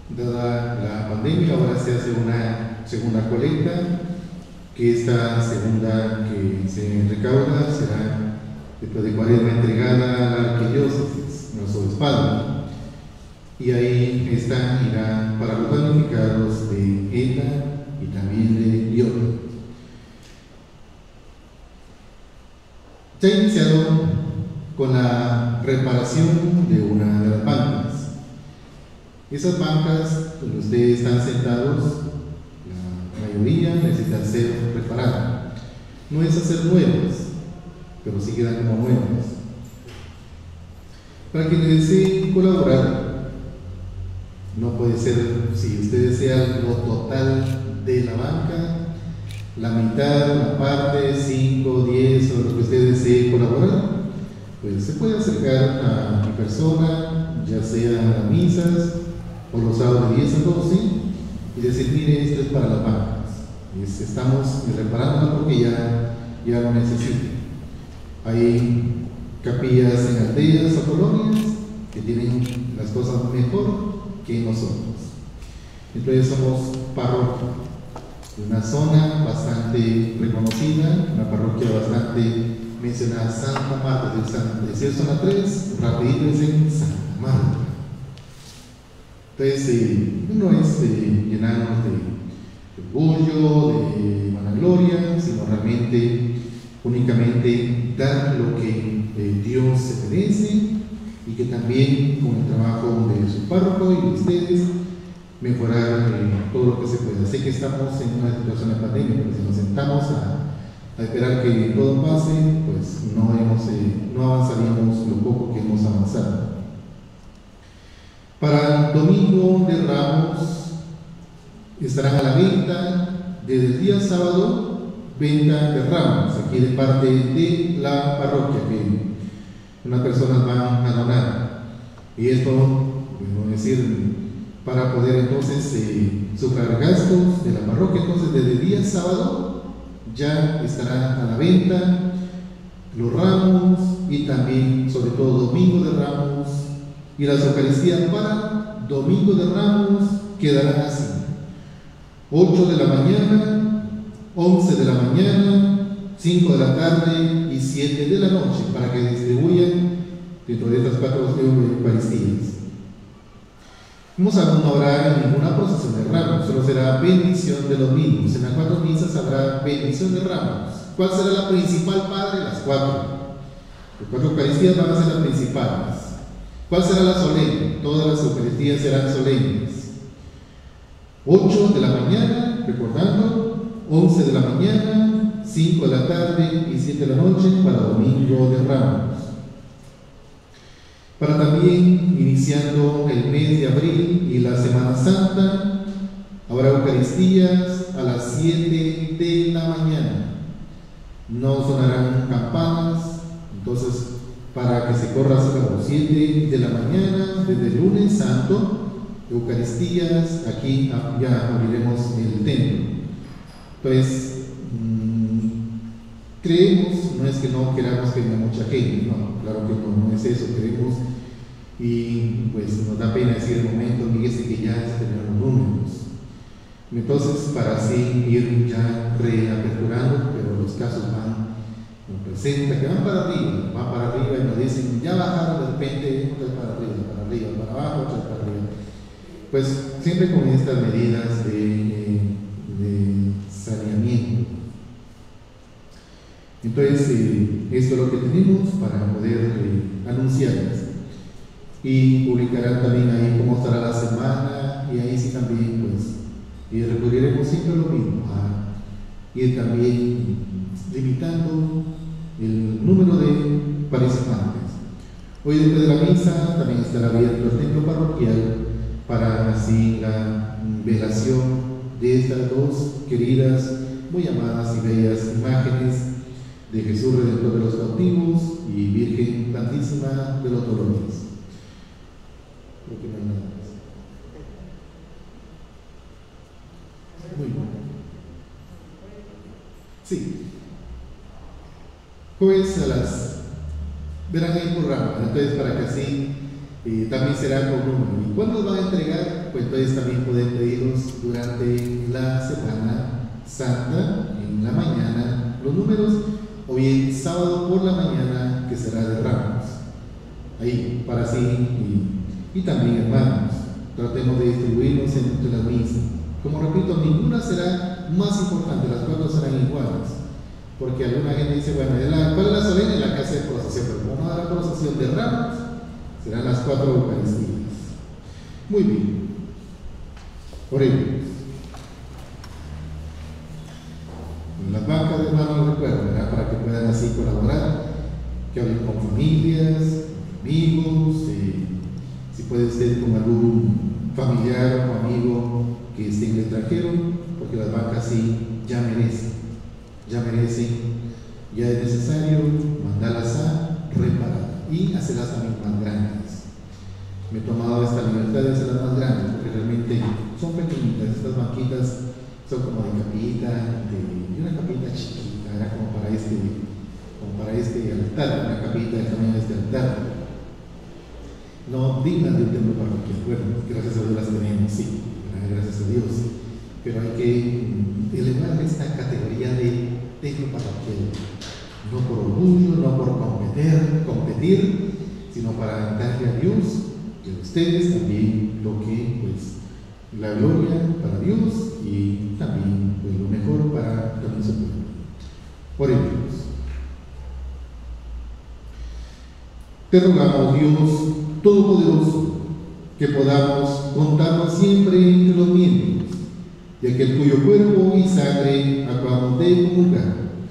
Dada la pandemia, ahora se hace una segunda colecta, que esta segunda que se recauda será después de Cuaresma entregada a la arquidiócesis, nuestro obispado, y ahí esta irá para los damnificados de ETA y también de Iota. Se ha iniciado con la reparación de una de las bancas. Esas bancas donde ustedes están sentados, la mayoría necesitan ser reparadas. No es hacer nuevas, pero sí quedan como nuevas. Para quienes deseen colaborar, no puede ser, si usted desea lo total de la banca, la mitad, una parte, cinco, diez o lo que usted desee colaborar, pues se puede acercar a mi persona, ya sea a las misas o los sábados de diez a doce, y decir: mire, esto es para las bancas, es, estamos reparándola porque ya, ya lo necesito. Hay capillas en aldeas o colonias que tienen las cosas mejor que nosotros. Entonces somos parroquia, una zona bastante reconocida, una parroquia bastante mencionada, Santa Marta del San. Decir zona tres, rapidito es en Santa Marta. Entonces, eh, no es eh, llenarnos de orgullo, de vanagloria, sino realmente únicamente dar lo que eh, Dios se merece, y que también con el trabajo de su párroco y de ustedes mejorar eh, todo lo que se pueda. Sé que estamos en una situación de pandemia, pero si nos sentamos a, a esperar que todo pase, pues no, hemos, eh, no avanzaríamos lo poco que hemos avanzado. Para el Domingo de Ramos estarán a la venta desde el día sábado, venta de ramos, aquí de parte de la parroquia, que unas personas van a donar. Y esto, bueno, decir, para poder entonces eh, sufragar gastos de la parroquia. Entonces, desde el día sábado ya estará a la venta los ramos, y también, sobre todo, Domingo de Ramos, y las Eucaristías para Domingo de Ramos quedarán así: ocho de la mañana, once de la mañana, cinco de la tarde y siete de la noche, para que distribuyan dentro de estas cuatro Eucaristías. No habrá ninguna procesión de ramos, solo será bendición de los mismos. En las cuatro misas habrá bendición de ramos. ¿Cuál será la principal, Padre? Las cuatro. Las cuatro Eucaristías van a ser las principales. ¿Cuál será la solemne? Todas las Eucaristías serán solemnes. ocho de la mañana, recordando, once de la mañana, cinco de la tarde y siete de la noche para Domingo de Ramos. Para también, iniciando el mes de abril y la Semana Santa, habrá Eucaristías a las siete de la mañana. No sonarán campanas, entonces, para que se corra hasta las siete de la mañana, desde el lunes santo, Eucaristías, aquí ya abriremos el templo. Entonces, mmm, creemos, no es que no queramos que venga mucha gente, no, claro que no, no es eso, creemos, y pues nos da pena decir el momento, fíjese que ya se terminaron los números. Entonces, para así ir ya reaperturando, pero los casos van, nos presenta que van para arriba, van para arriba y nos dicen, ya bajaron de repente, otra vez para arriba, para arriba, para abajo, otra vez para arriba. Pues siempre con estas medidas de, de saneamiento. Entonces, eh, esto es lo que tenemos para poder eh, anunciarles. Y publicarán también ahí cómo estará la semana, y ahí sí también, pues, y recurriremos siempre a lo mismo, a ir también limitando el número de participantes. Hoy, después de la misa, también estará abierto el templo parroquial para así la velación de estas dos queridas, muy amadas y bellas imágenes de Jesús Redentor de los cautivos y Virgen Santísima de los Dolores. Creo que no hay nada más. Muy bien. Sí. Jueves a las... verán ahí por rama, entonces para que así Eh, también será con número. ¿Y cuándo los van a entregar? Pues entonces también pueden pedirlos durante la Semana Santa, en la mañana, los números, o bien sábado por la mañana, que será de Ramos. Ahí, para sí, y, y también hermanos, tratemos de distribuirnos entre las misas. Como repito, ninguna será más importante, las cuatro serán iguales. Porque alguna gente dice, bueno, ¿cuál es la solemne? La casa de procesión, pero como no la procesión de Ramos, serán las cuatro Eucaristías. Muy bien. Oremos. Las bancas de hermanos recuerden, ¿verdad? Para que puedan así colaborar, que hablen con familias, amigos, eh, si puede ser con algún familiar o amigo que esté en el extranjero, porque las bancas sí ya merecen, ya merecen, ya es necesario mandarlas a reparar y hacerlas también más grandes. Me he tomado esta libertad de hacerlas más grandes, porque realmente son pequeñitas, estas banquitas son como de capita, de, de una capita chiquita, era como para este, como para este altar, una capita del tamaño de este altar. No dignas de un templo parroquial. Bueno, gracias a Dios las tenemos, sí, gracias a Dios. Pero hay que elevar esta categoría de templo parroquial, no por orgullo, no por competir, competir, sino para darle a Dios y a ustedes también lo que, pues, la gloria para Dios y también pues, lo mejor para también su pueblo. Oremos. Te rogamos, Dios Todopoderoso, que podamos contarnos siempre entre los miembros de aquel cuyo cuerpo y sangre acabamos de comulgar,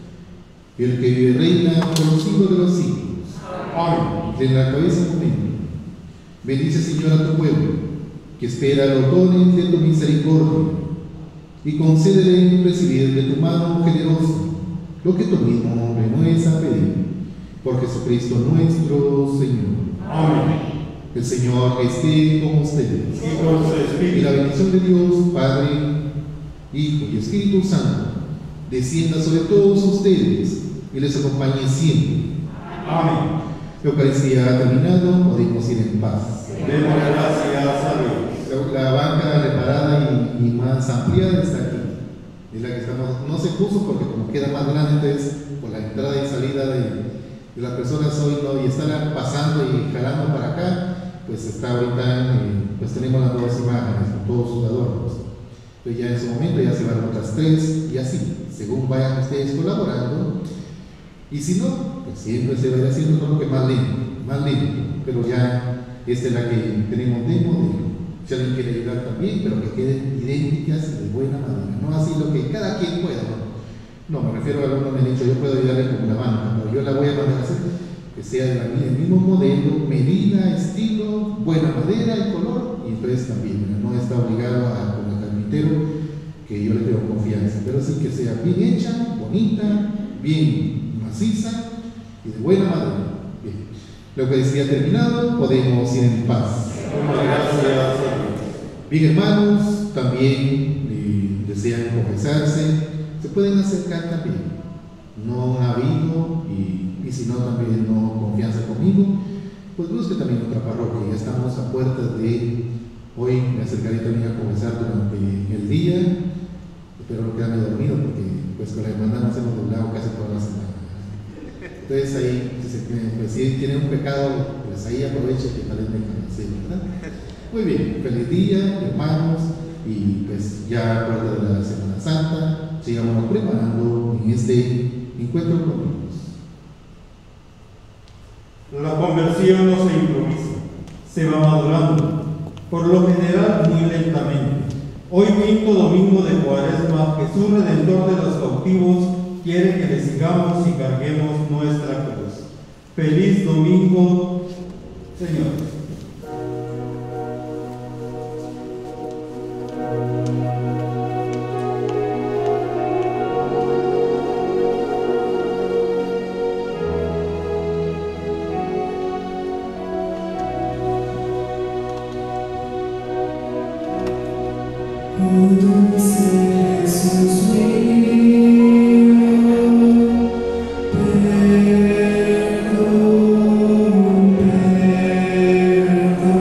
el que vive y reina por los siglos de los siglos. Amén. De la cabeza momento. Bendice, Señor, a tu pueblo, que espera los dones de tu misericordia, y concédele recibir de tu mano generosa lo que tu mismo nombre no es a pedir. Por Jesucristo nuestro Señor. Amén. El Señor esté con ustedes. Y con su espíritu. Y la bendición de Dios, Padre, Hijo y Espíritu Santo, descienda sobre todos ustedes y les acompañe siempre. Amén. La Eucaristía ha terminado, podemos ir en paz. Demos gracias a Dios. La banca reparada y, y más ampliada está aquí. Es la que estamos, no se puso porque como queda más grande, entonces por la entrada y salida de, de las personas hoy no, y están pasando y jalando para acá, pues está ahorita, eh, pues tenemos las dos imágenes con todos sus adornos. Entonces ya en su momento ya se van otras tres y así, según vayan ustedes colaborando. Y si no, pues siempre se va a ir haciendo todo lo que más lindo, más lindo. Pero ya esta es la que tenemos demo de si alguien quiere ayudar también, pero que queden idénticas y de buena manera, no así lo que cada quien pueda, ¿no? No, me refiero a algunos me han dicho, yo puedo ayudarle con la mano, pero yo la voy a mandar a hacer que sea de la, el mismo modelo, medida, estilo, buena madera y color, y entonces también, ¿no? No está obligado a con el carpintero, que yo le tengo confianza, pero sí que sea bien hecha, bonita, bien maciza y de buena madera. Bien. La Eucaristía ha terminado, podemos ir en paz. Gracias. Bien, hermanos, también eh, desean confesarse, se pueden acercar también. No ha habido, y, y si no, también no confianza conmigo, pues busque también otra parroquia. Ya estamos a puertas de hoy, me acercaré también a confesar durante el día. Espero no quedarme dormido porque pues con la hermandad nos hemos doblado casi toda la semana. Entonces ahí, pues, si tiene un pecado, pues ahí aproveche que tal vez me canse, ¿verdad? Muy bien, feliz día, hermanos, y pues ya a puerta de la Semana Santa, sigamos preparando en este encuentro con Dios. La conversión no se improvisa, se va madurando, por lo general muy lentamente. Hoy, quinto domingo de Cuaresma, Jesús, Redentor de los cautivos, quiere que le sigamos y carguemos nuestra cruz. Feliz domingo, Señor. Perdón, perdón.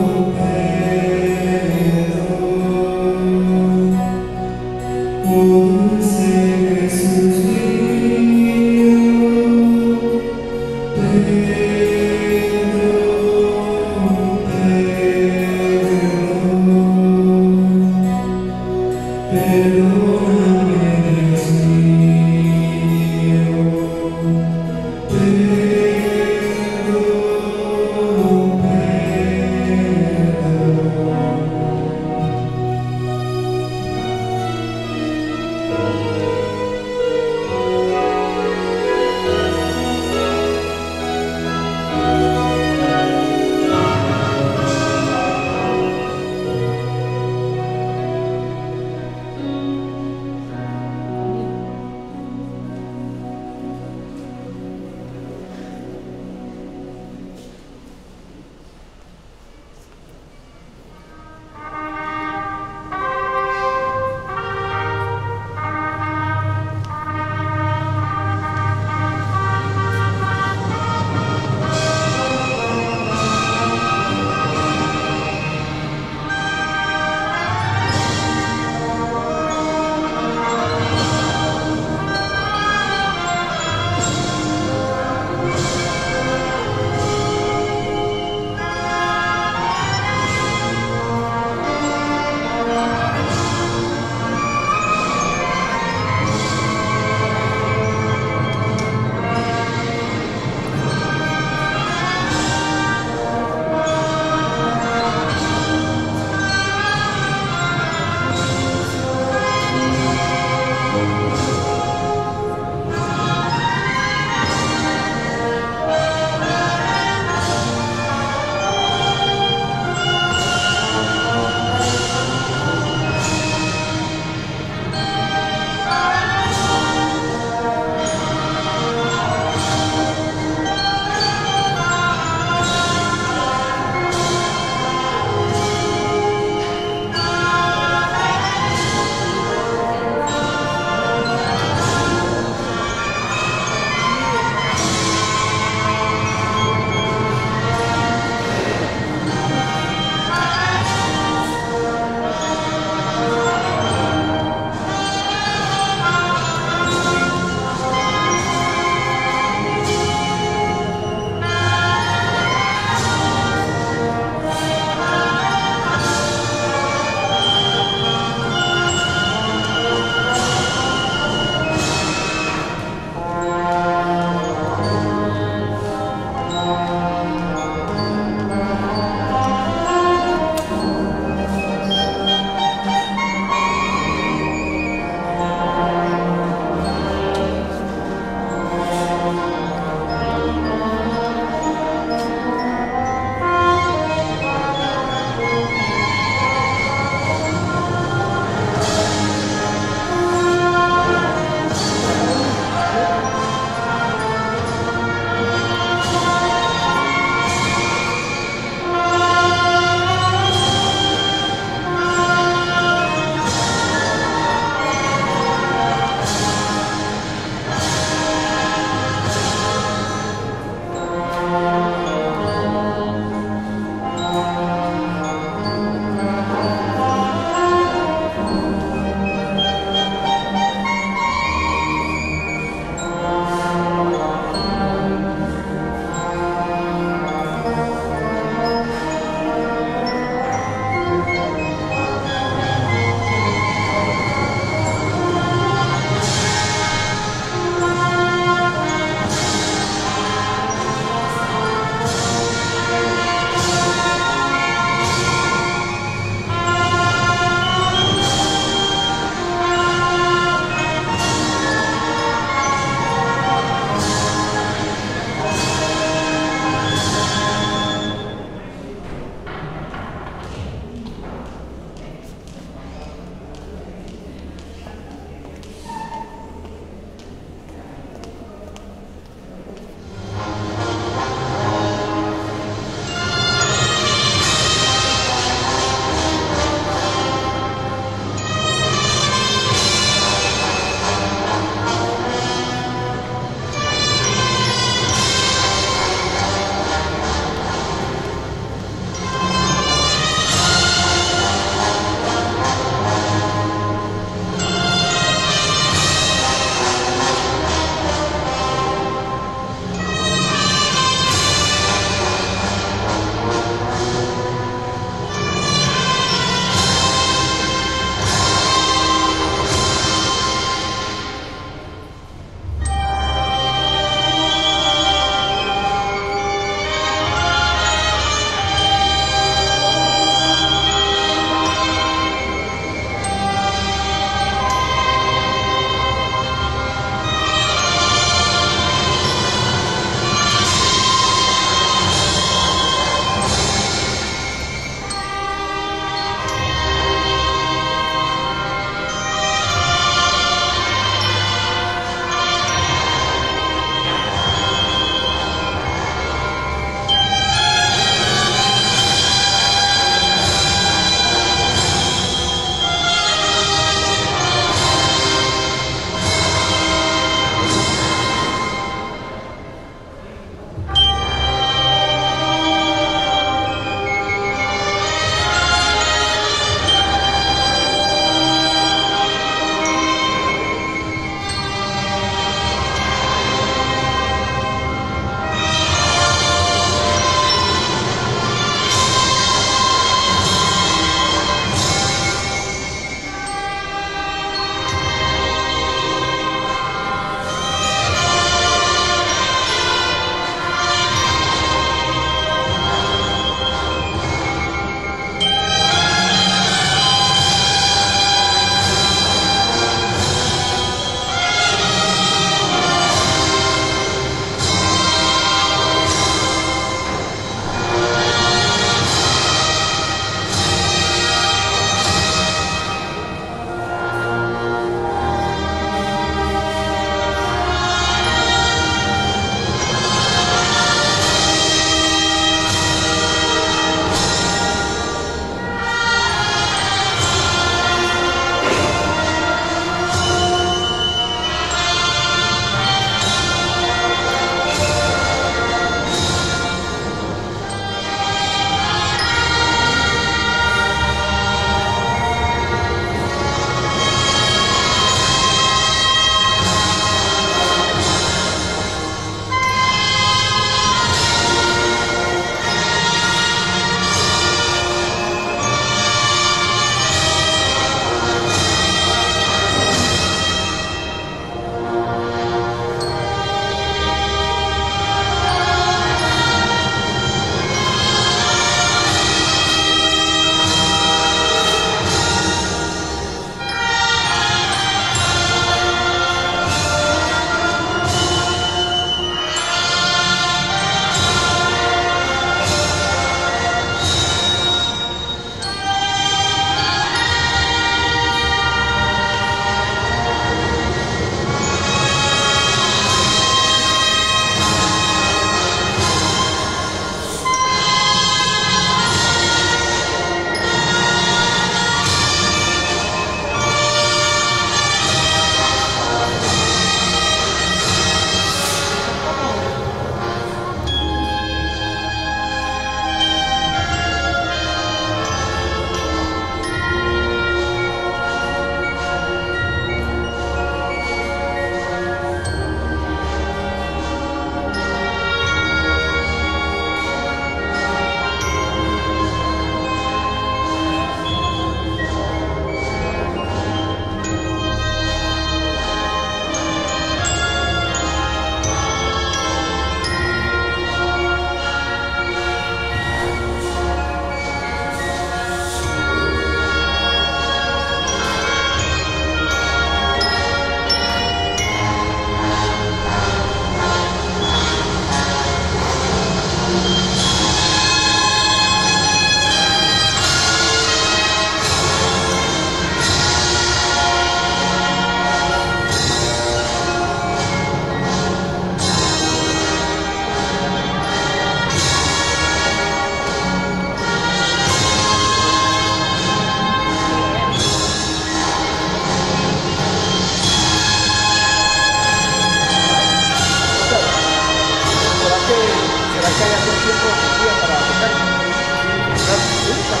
tiempo que día para tocar. Sí, para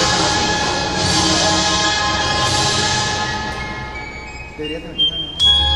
que... Debería tener